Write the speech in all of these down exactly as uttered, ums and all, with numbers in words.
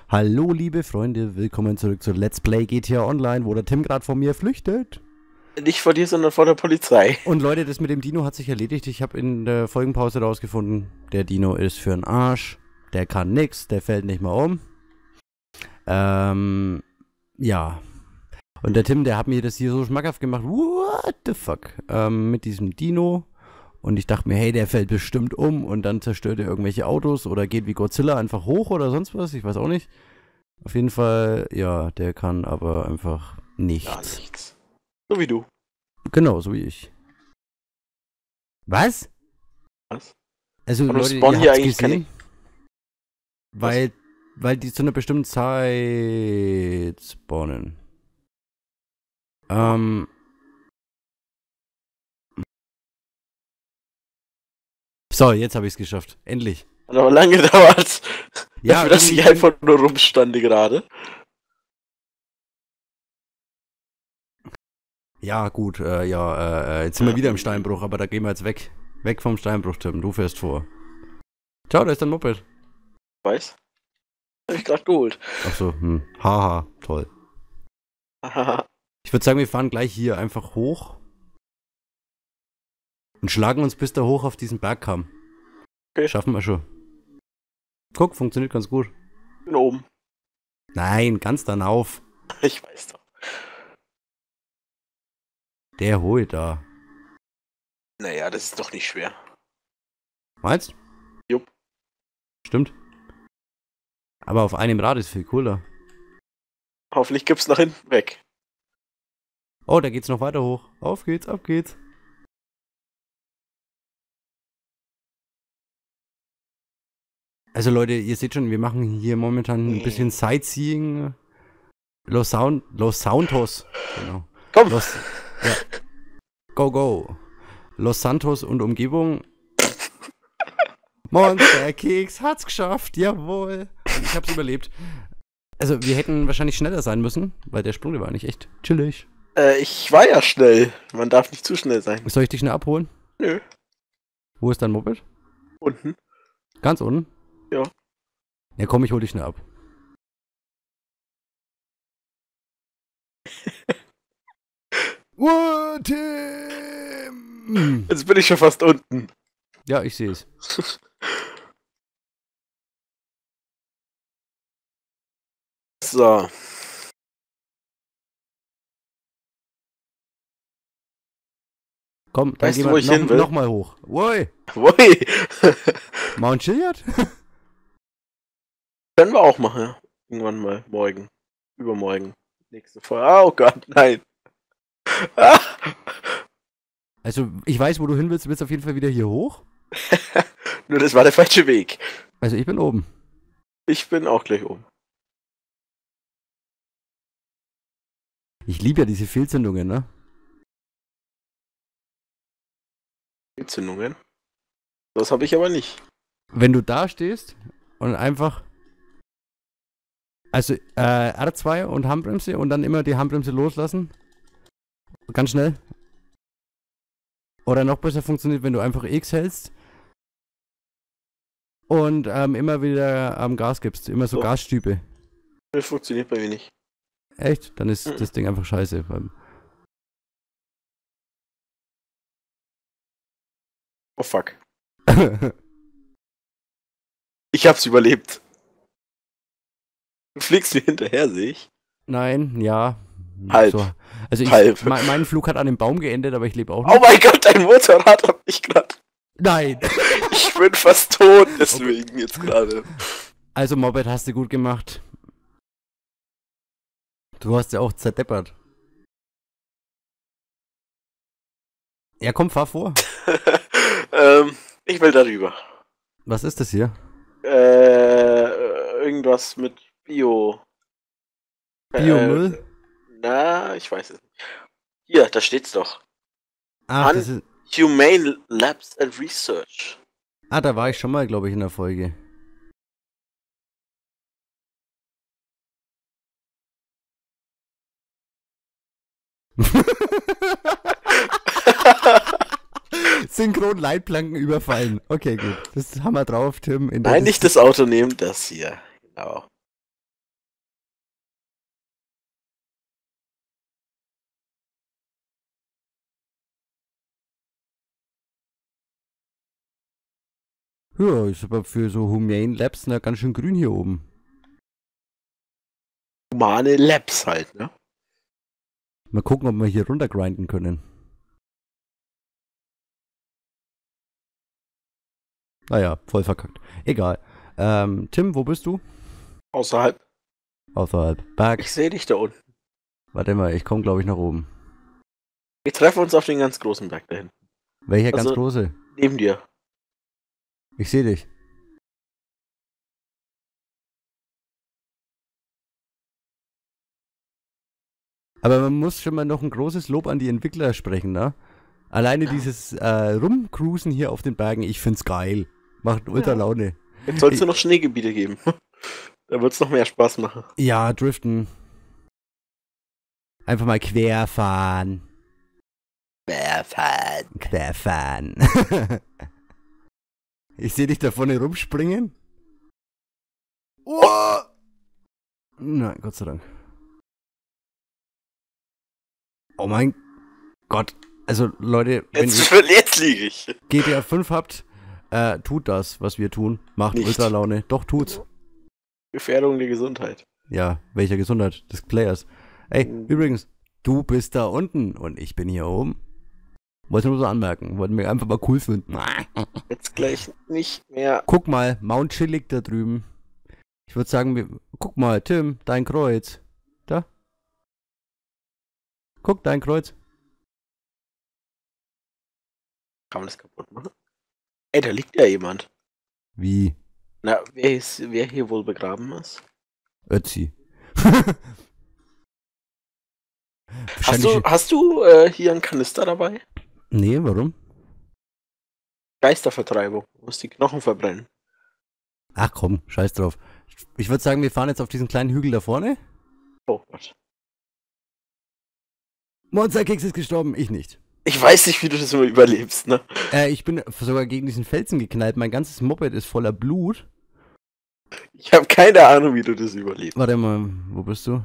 Hallo liebe Freunde, willkommen zurück zu Let's Play G T A Online, wo der Tim gerade vor mir flüchtet. Nicht vor dir, sondern vor der Polizei. Und Leute, das mit dem Dino hat sich erledigt. Ich habe in der Folgenpause rausgefunden, der Dino ist für den Arsch. Der kann nix, der fällt nicht mal um. Ähm, ja. Und der Tim, der hat mir das hier so schmackhaft gemacht. What the fuck? Ähm, mit diesem Dino. Und ich dachte mir, hey, der fällt bestimmt um und dann zerstört er irgendwelche Autos oder geht wie Godzilla einfach hoch oder sonst was. Ich weiß auch nicht. Auf jeden Fall, ja, der kann aber einfach nichts. Gar nichts. So wie du. Genau, so wie ich. Was? Was? Also, Warum Leute, spawnen ihr hier habt's eigentlich gesehen? keine- Weil, weil die zu einer bestimmten Zeit spawnen. Ähm. So, jetzt habe ich es geschafft. Endlich. Hat aber lange gedauert. Ja, Dafür, dass irgendwie- ich einfach nur rumstande gerade. Ja, gut, äh, ja, äh, jetzt sind wir wieder im Steinbruch, aber da gehen wir jetzt weg. Weg vom Steinbruch, Tim. Du fährst vor. Ciao, da ist dein Moped. Weiß? Hab ich gerade geholt. Ach so, hm. Haha, toll. Hahaha. Ich würde sagen, wir fahren gleich hier einfach hoch. Und schlagen uns bis da hoch auf diesen Bergkamm. Okay. Schaffen wir schon. Guck, funktioniert ganz gut. Bin oben. Nein, ganz dann auf. Ich weiß doch. Der holt da. Naja, das ist doch nicht schwer. Meinst? Jupp. Stimmt. Aber auf einem Rad ist viel cooler. Hoffentlich gibt's nach hinten weg. Oh, da geht's noch weiter hoch. Auf geht's, ab geht's. Also Leute, ihr seht schon, wir machen hier momentan ein bisschen Sightseeing. Los, Sound, Los Santos. Genau. Komm! Los, ja. Go, go. Los Santos und Umgebung. Monster Keks hat's geschafft, jawohl. Ich hab's überlebt. Also, wir hätten wahrscheinlich schneller sein müssen, weil der Sprung, der war eigentlich echt chillig. Äh, ich war ja schnell. Man darf nicht zu schnell sein. Soll ich dich schnell abholen? Nö. Wo ist dein Moped? Unten. Ganz unten? Ja. Ja, komm, ich hol dich schnell ab. Oh, Tim! Jetzt bin ich schon fast unten. Ja, ich sehe es. So. Komm, dann Weißt gehen du, wir wo ich noch, hin will? noch mal hoch. Woi! Woi! Mount Chiliad? Können wir auch machen, ja. Irgendwann mal. Morgen. Übermorgen. Nächste Folge. Ah, oh Gott, nein. Ah. Also, ich weiß, wo du hin willst. Du willst auf jeden Fall wieder hier hoch. Nur das war der falsche Weg. Also, ich bin oben. Ich bin auch gleich oben. Ich liebe ja diese Fehlzündungen, ne? Entzündungen. Das habe ich aber nicht. Wenn du da stehst und einfach. Also, äh, R zwei und Handbremse und dann immer die Handbremse loslassen. Ganz schnell. Oder noch besser funktioniert, wenn du einfach X hältst. Und ähm, immer wieder am Gas gibst. Immer so So. Gasstübe. Das funktioniert bei mir nicht. Echt? Dann ist Mhm. das Ding einfach scheiße. Oh fuck. Ich hab's überlebt. Du fliegst mir hinterher, sehe ich. Nein, ja. Halb. So. Also ich, Halb. me- mein Flug hat an dem Baum geendet, aber ich lebe auch noch. Oh mein Gott, dein Motorrad hat mich gerade. Nein! Ich bin fast tot, deswegen jetzt gerade. Also Moped hast du gut gemacht. Du hast ja auch zerdeppert. Ja, komm, fahr vor. ähm, ich will darüber. Was ist das hier? Äh, irgendwas mit Bio. Biomüll? Äh, na, ich weiß es nicht. Hier, da steht's doch. Ach, Mann. das ist. Humane Labs and Research. Ah, da war ich schon mal, glaube ich, in der Folge. Synchron Leitplanken überfallen. Okay, gut. Das haben wir drauf, Tim. In der Nein, nicht das Auto nehmen, das hier. Genau. Ja, ist aber für so Humane Labs na, ganz schön grün hier oben. Humane Labs halt, ne? Mal gucken, ob wir hier runtergrinden können. Naja, voll verkackt. Egal. Ähm, Tim, wo bist du? Außerhalb. Außerhalb. Berg. Ich sehe dich da unten. Warte mal, ich komme glaube ich nach oben. Wir treffen uns auf den ganz großen Berg da hinten. Welcher Also- ganz große? Neben dir. Ich sehe dich. Aber man muss schon mal noch ein großes Lob an die Entwickler sprechen, ne? Alleine dieses äh, Rumcruisen hier auf den Bergen, ich find's geil. Macht ultra Ja. Laune. Jetzt soll es nur noch Schneegebiete geben. Da wird es noch mehr Spaß machen. Ja, driften. Einfach mal querfahren. Querfahren. Querfahren. Ich sehe dich da vorne rumspringen. Oh! Nein, Gott sei Dank. Oh mein Gott. Also Leute, wenn Jetzt, ihr jetzt liege ich. G T A fünf habt, äh, tut das, was wir tun. Macht Nicht. ultra Laune. Doch, tut's. Gefährdung der Gesundheit. Ja, welcher Gesundheit? Des Players. Ey, Mhm. übrigens, du bist da unten und ich bin hier oben. Wollte nur so anmerken. Wollten wir einfach mal cool finden. Jetzt gleich nicht mehr. Guck mal, Mount Chillig da drüben. Ich würde sagen, wir, guck mal, Tim, dein Kreuz. Da. Guck, dein Kreuz. Kann man das kaputt machen? Ey, da liegt ja jemand. Wie? Na, wer, ist, wer hier wohl begraben ist? Ötzi. Hast du, hast du äh, hier einen Kanister dabei? Nee, warum? Geistervertreibung. Du musst die Knochen verbrennen. Ach komm, scheiß drauf. Ich würde sagen, wir fahren jetzt auf diesen kleinen Hügel da vorne. Oh Gott. Monsterkeks ist gestorben, ich nicht. Ich weiß nicht, wie du das immer überlebst, ne? Äh, ich bin sogar gegen diesen Felsen geknallt. Mein ganzes Moped ist voller Blut. Ich habe keine Ahnung, wie du das überlebst. Warte mal, wo bist du?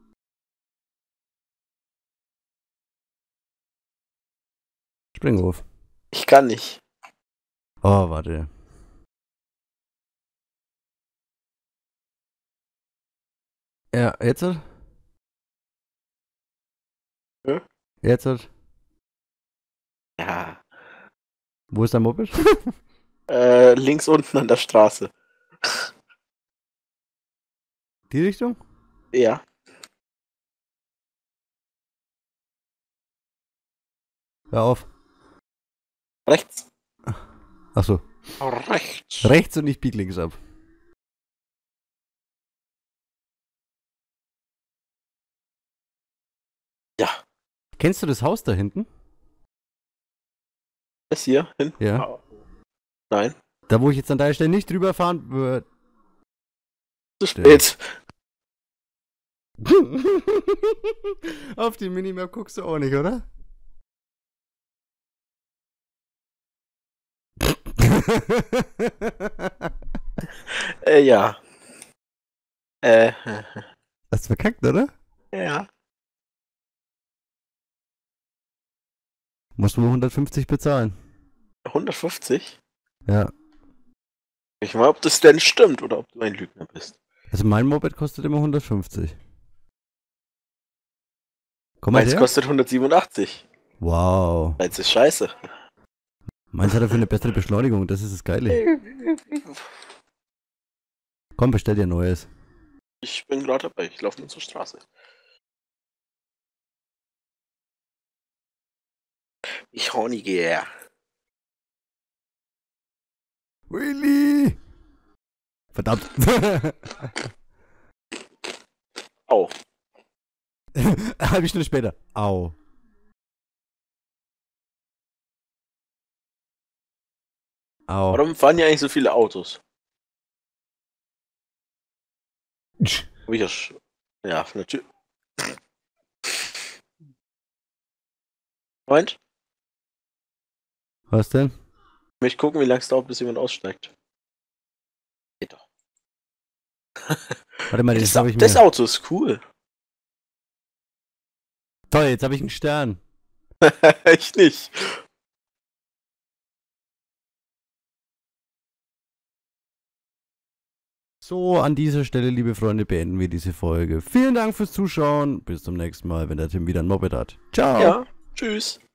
Springhof. Ich kann nicht. Oh, warte. Ja, jetzt? Hä? Jetzt? Ja. Wo ist dein Moped? Äh, links unten an der Straße. Die Richtung? Ja. Hör auf. Rechts. Achso. Rechts. Rechts und ich bieg links ab. Ja. Kennst du das Haus da hinten? Das hier hin? Ja. Oh. Nein. Da, wo ich jetzt an deiner Stelle nicht drüber fahren würde. Zu spät. Auf die Minimap guckst du auch nicht, oder? Äh, ja. Äh, Hast du verkackt, oder? ja. Musst du nur hundertfünfzig bezahlen. hundertfünfzig? Ja. Ich mal, ob das denn stimmt oder ob du ein Lügner bist. Also mein Moped kostet immer hundertfünfzig. Komm mal Meins her. kostet hundertsiebenundachtzig. Wow. Meins ist scheiße. Meins hat dafür eine bessere Beschleunigung, das ist das Geile. Komm, bestell dir ein neues. Ich bin gerade dabei. Ich laufe nur zur Straße. Ich horny gehe. Willy! Verdammt. Au. Halbe Stunde später. Au. Au. Warum fahren hier eigentlich so viele Autos? Hab ich ja, sch- ja, natürlich. Freund, Was denn? ich möchte gucken, wie lange es dauert, bis jemand aussteigt. Geht doch. Warte mal, das Das, habe ich das mir. Auto ist cool. Toll, jetzt habe ich einen Stern. Ich nicht. So, an dieser Stelle, liebe Freunde, beenden wir diese Folge. Vielen Dank fürs Zuschauen. Bis zum nächsten Mal, wenn der Tim wieder ein Moped hat. Ciao. Ja, tschüss.